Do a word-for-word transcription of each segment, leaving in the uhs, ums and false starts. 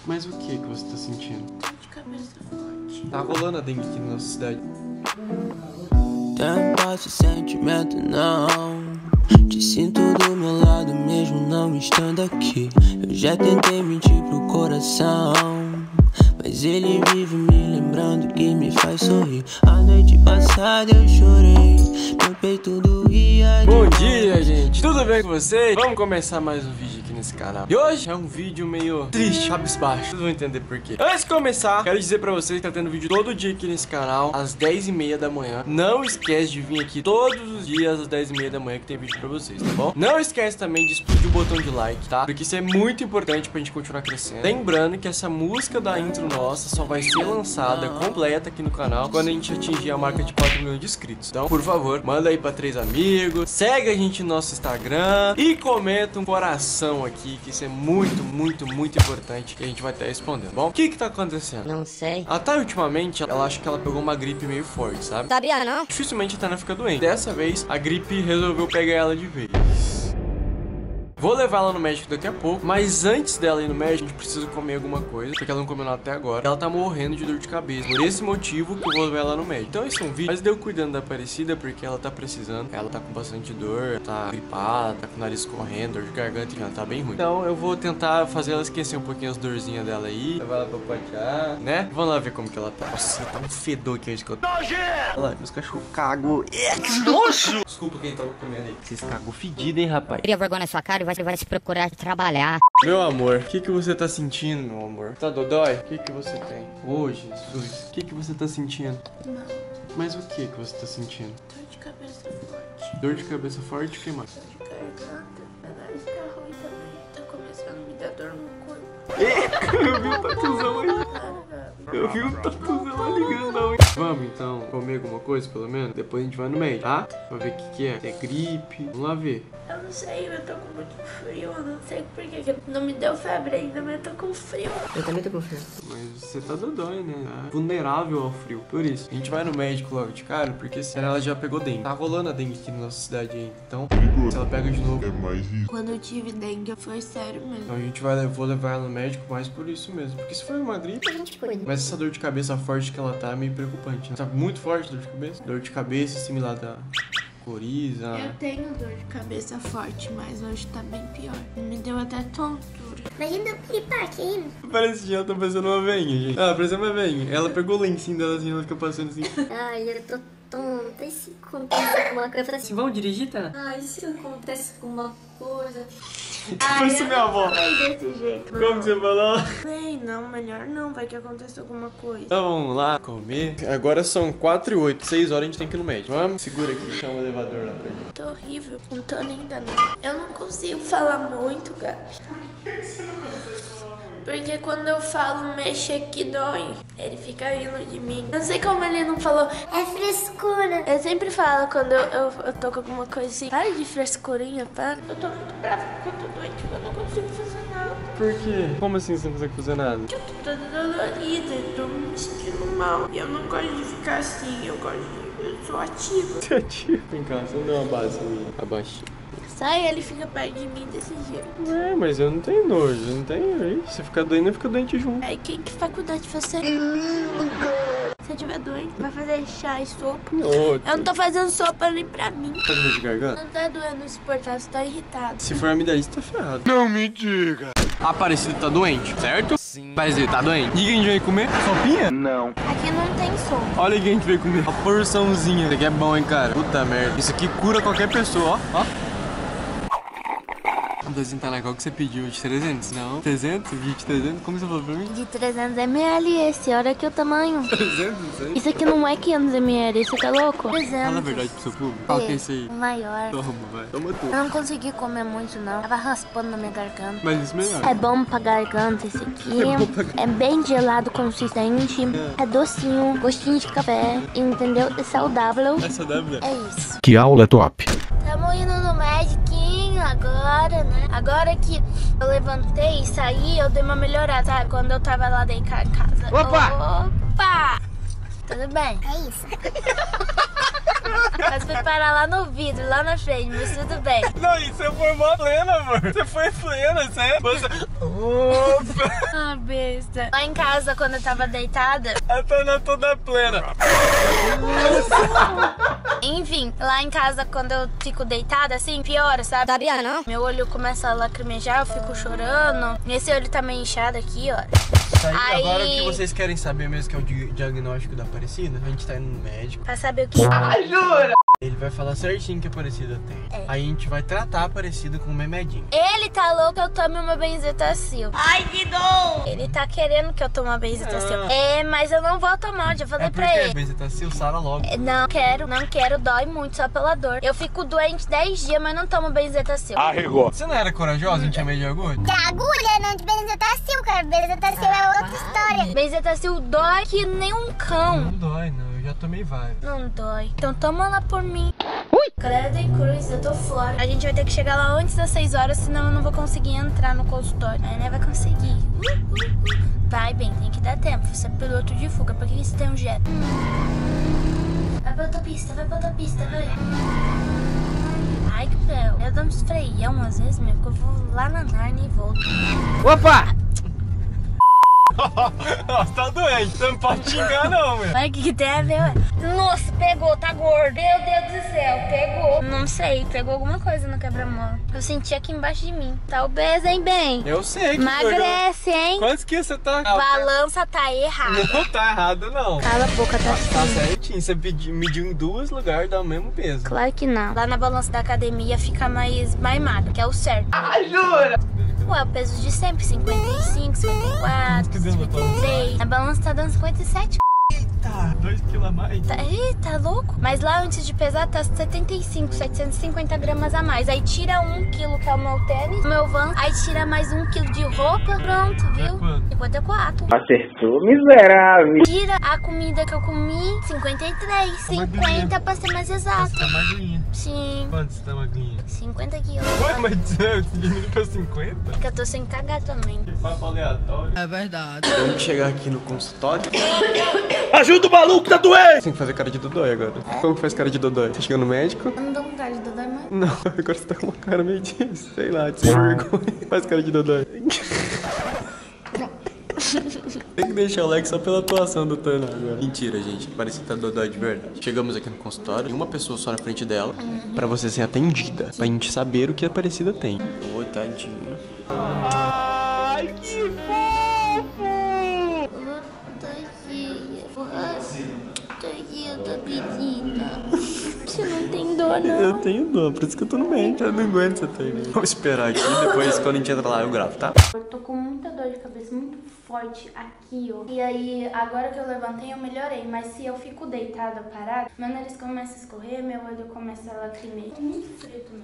Mas o que que você tá sentindo? Dor de cabeça forte. Tá rolando a dengue aqui na nossa cidade. Tempo esse sentimento não. Te sinto do meu lado mesmo não estando aqui. Eu já tentei mentir pro coração, mas ele vive me lembrando que me faz sorrir. A noite passada eu chorei, meu peito doía. Bom dia, gente, tudo bem com vocês? Vamos começar mais um vídeo aqui nesse canal. E hoje é um vídeo meio triste, cabisbaixo. Vocês vão entender por quê. Antes de começar, quero dizer pra vocês que tá tendo vídeo todo dia aqui nesse canal, às dez e meia da manhã. Não esquece de vir aqui todos os dias às dez e meia da manhã que tem vídeo pra vocês, tá bom? Não esquece também de explodir o botão de like, tá? Porque isso é muito importante pra gente continuar crescendo. Lembrando que essa música da intro nossa só vai ser lançada completa aqui no canal quando a gente atingir a marca de quatro milhões de inscritos. Então, por favor, manda aí pra três amigos, segue a gente no nosso Instagram e comenta um coração aqui, que isso é muito, muito, muito importante, que a gente vai estar respondendo, bom? O que que tá acontecendo? Não sei. A Thay, ultimamente, ela acha que ela pegou uma gripe meio forte, sabe? Sabia não? Dificilmente a Tana fica doente. Dessa vez, a gripe resolveu pegar ela de vez. Vou levar ela no médico daqui a pouco, mas antes dela ir no médico, a gente precisa comer alguma coisa, porque ela não comeu nada até agora. Ela tá morrendo de dor de cabeça. Por esse motivo que eu vou levar ela no médico. Então esse é um vídeo, mas deu cuidando da Aparecida, porque ela tá precisando. Ela tá com bastante dor, tá gripada, tá com o nariz correndo, dor de garganta, já tá bem ruim. Então eu vou tentar fazer ela esquecer um pouquinho as dorzinhas dela aí, levar ela pra patear, né? Vamos lá ver como que ela tá. Nossa, tá um fedor aqui hoje que eu tô. Olha lá, meus cachorros cagam. É, que nojo! Desculpa quem tava comendo aí. Vocês cagam fedido, hein, rapaz? Cria vergonha na sua cara e vai, vai se procurar trabalhar. Meu amor, o que que você tá sentindo, meu amor? Tá dodói? O que que você tem? Ô, Jesus. O que que você tá sentindo? Não, Mas o que que você tá sentindo? dor de cabeça forte. Dor de cabeça forte, o que mais? Dor de garganta. Meu nariz tá ruim também. Tá começando a me dar dor no corpo. Eu vi o tatuzão aí. Para, Eu vi o tatuzão ali grandão, hein? Vamos então comer alguma coisa, pelo menos? Depois a gente vai no médico, tá? Pra ver o que que é. É gripe. Vamos lá ver. Eu não sei, eu tô com muito frio. Eu não sei porquê. Que não me deu febre ainda, mas eu tô com frio. Eu também tô com frio. Mas você tá dodói, né? Tá vulnerável ao frio. Por isso, a gente vai no médico logo de cara, porque se ela já pegou dengue. Tá rolando a dengue aqui na nossa cidade ainda. Então, se ela pega de novo. Quando eu tive dengue, foi sério mesmo. Então a gente vai, vou levar ela no médico mais por isso mesmo. Porque se for uma gripe, A gente cuida. mas essa dor de cabeça forte que ela tá é meio preocupante, né? Tá muito forte a dor de cabeça. Dor de cabeça similar da coriza. Eu tenho dor de cabeça forte, mas hoje tá bem pior. Me deu até tontura. Imagina o piripaque ainda. Parece que ela tá parecendo uma veinha, gente. Ah, parece uma veinha. Ela pegou o lencinho dela assim, ela fica passando assim. Ai, eu tô tonta. E se acontece alguma coisa assim? Vamos dirigir, tá? Ai, se acontece alguma coisa. Parece minha avó. Ai, desse jeito. Como que você falou? Bem, não, melhor não. Vai que aconteça alguma coisa. Então vamos lá comer. Agora são quatro e oito, seis horas a gente tem que ir no médico. Vamos? Segura aqui, chama o elevador lá pra gente. Tô horrível, não tô nem enganando. Eu não consigo falar muito, Gabi. Porque quando eu falo mexe aqui dói. Ele fica rindo de mim. Não sei como ele não falou. É frescura. Eu sempre falo quando eu, eu, eu tô com alguma coisa assim. Para de frescurinha, para. Eu tô muito brava porque eu tô doente, porque eu não consigo fazer nada. Por quê? Como assim você não consegue fazer nada? Eu tô toda dolorida, eu tô me sentindo mal. E eu não gosto de ficar assim, eu gosto de... Eu sou ativa. Você é tio. Vem cá, você não deu uma base minha. Abaixa. Sai, ele fica perto de mim desse jeito. É, mas eu não tenho nojo, eu não tenho. Se ficar doente, eu fico doente junto. Aí quem que vai cuidar de você? Se eu tiver doente, vai fazer chá e sopa. Ô, Eu não tô fazendo sopa nem pra mim. tá com dor de garganta? Não tá doendo suportar, você tá irritado. Se for amidalista, tá ferrado. Não me diga. A Aparecida tá doente, certo? Sim. Aparecida tá doente. E o que a gente vai comer? Sopinha? Não. Aqui não tem sopa. Olha o que a gente veio comer. Uma porçãozinha. Isso aqui é bom, hein, cara? Puta merda. Isso aqui cura qualquer pessoa, ó. Ó. Vamos tentar qual que você pediu? De trezentos? Não? trezentos? De trezentos? Como você falou pra mim? De trezentos mililitros esse, olha aqui o tamanho. trezentos? Não sei. Isso aqui não é quinhentos mililitros, isso aqui é louco. trezentos. Fala a verdade pro seu público. Qual que é esse aí? O maior. Toma, vai. Toma tudo. Eu não consegui comer muito, não. Tava raspando na minha garganta. Mas isso melhor. É bom pra garganta esse aqui. É bom pra garganta. É bem gelado, consistente. É docinho, gostinho de café. Entendeu? É saudável. É saudável? É isso. Que aula top! Tamo indo no mediquinho agora, né? Agora que eu levantei e saí, eu dei uma melhorada, sabe? Quando eu tava lá dentro de casa. Opa! Opa! Tudo bem? É isso. Mas fui parar lá no vidro, lá na frente, mas tudo bem. Não, e você foi mó plena, amor. Você foi plena, sério. Você... Opa! Ah, besta. Lá em casa, quando eu tava deitada... A Tainá toda plena. Enfim, lá em casa, quando eu fico deitada, assim, piora, sabe? Sabia, não? Meu olho começa a lacrimejar, eu fico chorando. Esse olho tá meio inchado aqui, ó. Aí, agora o Aí- que vocês querem saber mesmo, que é o di- diagnóstico da Aparecida, a gente tá indo no médico. Pra saber o que... Ele vai falar certinho que a Aparecida tem. É. Aí a gente vai tratar a Aparecida com um remedinho. Ele tá louco que eu tome uma benzetacil. Ai, que dor! Ele tá querendo que eu tome uma benzetacil. Ah. É, mas eu não vou tomar, já falei É pra porque ele. a benzetacil sara logo. É, Não quero, não quero, dói muito só pela dor. Eu fico doente dez dias, mas não tomo benzetacil. Você não era corajosa? Não tinha medo de agulha? De agulha, não de benzetacil, cara. Benzetacil é outra história. Benzetacil dói que nem um cão. Não dói, não. Eu já tomei vários. Não dói. Então toma lá por mim. Ui! Credo e cruz, eu tô fora. A gente vai ter que chegar lá antes das seis horas, senão eu não vou conseguir entrar no consultório. Aí, né, vai conseguir. Uh, uh, uh. Vai bem, tem que dar tempo. Você é piloto de fuga, por que você tem um jet? Hum. Vai pra outra pista, vai pra outra pista, vai. Ai, que fel. Eu dou uns freião às vezes mesmo, que eu vou lá na Narnia e volto. Opa! Nossa, tá doente. Você não pode xingar não, meu. Olha o que que tem a ver, ué. Nossa, pegou, tá gordo. Meu Deus do céu, pegou. Não sei, pegou alguma coisa no quebra-mola. Eu senti aqui embaixo de mim. Tá obeso, hein, bem? Eu sei que Emagrece, hein? Quantos quilos você tá? Balança tá errado. Não tá errado, não. Cala a boca, tá Tá assim. certinho. Você pedi- mediu em dois lugares, dá o mesmo peso. Claro que não. Lá na balança da academia fica mais, mais magro, que é o certo. Ai, jura? Ué, o peso de sempre, cinquenta e cinco, cinquenta e quatro, Que deu na cinquenta e três. Na balança tá dando cinquenta e sete. Tá, dois quilos a mais. Tá, ih, tá louco? Mas lá antes de pesar tá setenta e cinco, setecentos e cinquenta gramas a mais. Aí tira um quilo, que é o meu tênis, o meu van. Aí tira mais um quilo de roupa. Pronto, viu? quanto? cinquenta e quatro. Acertou, miserável. Tira a comida que eu comi, cinquenta e três. cinquenta pra ser mais exato. Você tá magrinha. Sim, Quanto você tá magrinha? cinquenta quilos. Ué, mas você diminuiu pra cinquenta? Porque eu tô sem cagar também. Papo aleatório. É verdade. Vamos chegar aqui no consultório. Ajuda o maluco, tá doente! Tem que fazer cara de dodói agora. Como que faz cara de dodói? Você chega no médico? Eu não dou vontade de dar mais. Não, agora você tá com uma cara meio de, sei lá, de sem vergonha. Faz cara de dodói. Tem que deixar o like só pela atuação do Tana agora. Mentira, gente. Parece que tá dodói de verdade. Chegamos aqui no consultório e uma pessoa só na frente dela pra você ser atendida. Pra gente saber o que a Aparecida tem. Ô, tadinho. Ai, que fofo! Tadinha da menina. Você não tem dor, não? Eu tenho dor, por isso que eu tô no médico. Eu não aguento essa ternura. Vamos esperar aqui, depois quando a gente entra lá eu gravo, tá? Eu tô com muita dor de cabeça, muito forte aqui, ó. E aí, agora que eu levantei, eu melhorei. Mas se eu fico deitada, parada, meu nariz começa a escorrer, meu olho começa a lacrimejar. Tô muito frio também.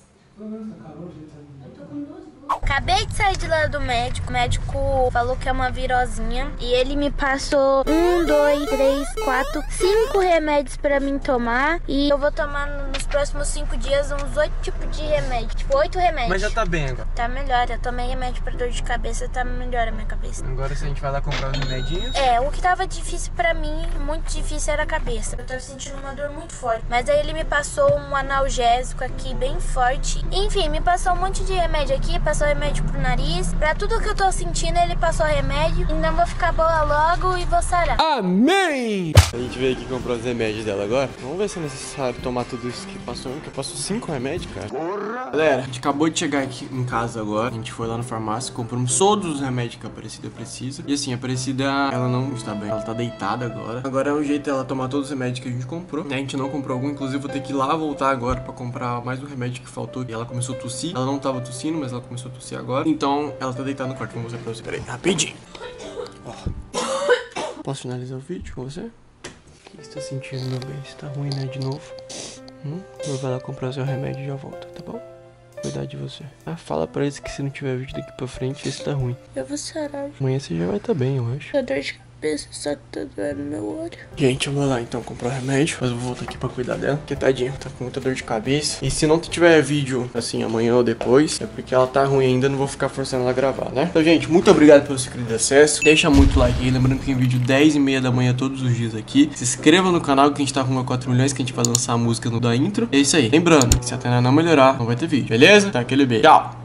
Eu tô com duas blusas. Acabei de sair de lá do médico. O médico falou que é uma virosinha. E ele me passou um, dois, três, quatro, cinco remédios pra mim tomar. E eu vou tomar nos próximos cinco dias uns oito tipos de remédio. Tipo, oito remédios. Mas já tá bem agora. Tá melhor. Eu tomei remédio pra dor de cabeça, tá melhor a minha cabeça. Agora se a gente vai lá comprar os remedinhos. É, o que tava difícil pra mim, muito difícil, era a cabeça. Eu tava sentindo uma dor muito forte. Mas aí ele me passou um analgésico aqui, bem forte. Enfim, me passou um monte de remédio aqui, passou remédio pro nariz. Pra tudo que eu tô sentindo, ele passou remédio. Então vou ficar boa logo e vou sarar. Amém! A gente veio aqui comprar os remédios dela agora. Vamos ver se é necessário tomar tudo isso que passou. Que passou cinco remédios, cara. Porra. Galera, a gente acabou de chegar aqui em casa agora. A gente foi lá na farmácia, compramos todos os remédios que a Aparecida precisa. E assim, a Aparecida, ela não está bem. Ela tá deitada agora. Agora é o jeito dela tomar todos os remédios que a gente comprou. A gente não comprou algum, inclusive vou ter que ir lá voltar agora pra comprar mais um remédio que faltou. E ela começou a tossir. Ela não tava tossindo, mas ela começou a tossir agora. Então, ela tá deitada no quarto. Vou mostrar pra você. Pera aí, rapidinho. Ó. Posso finalizar o vídeo com você? O que você tá sentindo, meu bem? Você tá ruim, né? De novo? Hum? Eu vou lá comprar seu remédio e já volto, tá bom? Cuidar de você. Ah, fala pra eles que se não tiver vídeo daqui pra frente, esse tá ruim. Eu vou sarar. Amanhã você já vai tá bem, eu acho. A dor de cabeça só que tá doendo meu olho. Gente, eu vou lá então comprar o remédio. Mas eu vou voltar aqui pra cuidar dela. Porque tadinha, tá com muita dor de cabeça. E se não tiver vídeo, assim, amanhã ou depois, é porque ela tá ruim ainda. Não vou ficar forçando ela a gravar, né? Então, gente, muito obrigado pelo seu querido acesso. Deixa muito like aí. Lembrando que tem vídeo dez e meia da manhã todos os dias aqui. Se inscreva no canal que a gente tá com quatro milhões. Que a gente vai lançar a música no da intro. É isso aí. Lembrando que se a Tainá não melhorar, não vai ter vídeo. Beleza? Tá, aquele beijo. Tchau.